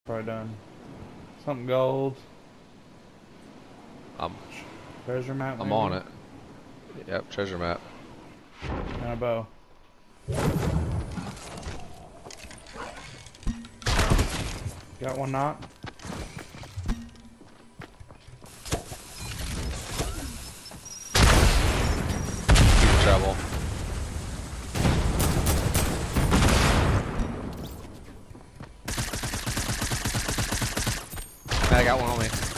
Probably done. Something gold. Treasure map, maybe? I'm on it. Yep, treasure map. And a bow. Got one knot. Deep trouble. I got one on me.